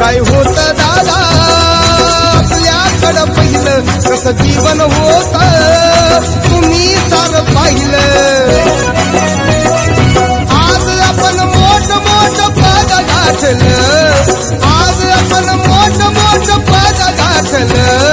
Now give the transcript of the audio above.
काय होत दादा आपल्याकडं पहिलं कसं जीवन होत तुम्ही सार पाहिलं आज आपण मोठ मोठ पद गाठलं आज आपण मोठ मोठ पद गाठलं